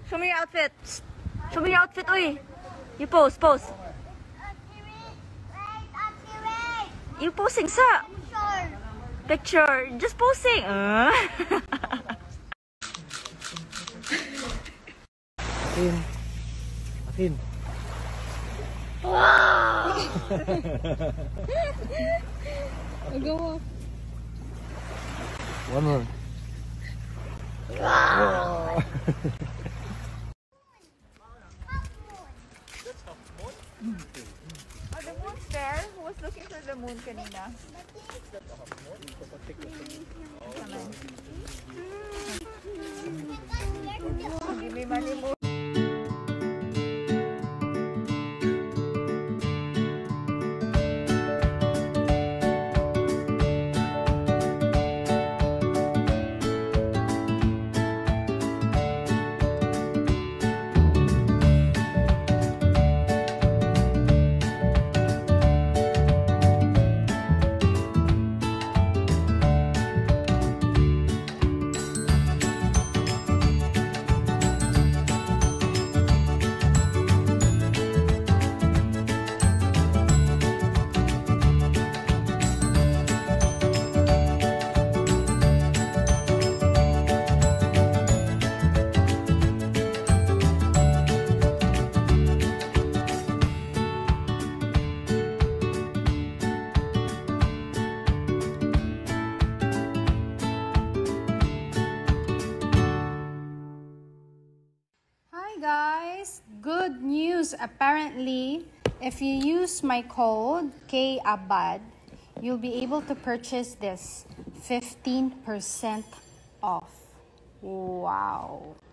Show me your outfit. Show me your outfit, uy. You pose, pose. You posing sa picture. Just posing. Akin. Wow! Go. One more. Wow! Oh, the moon's there? Who was looking for the moon kanina? Give me money, moon. Guys, good news. Apparently, if you use my code KABAD, you'll be able to purchase this 15% off. Wow.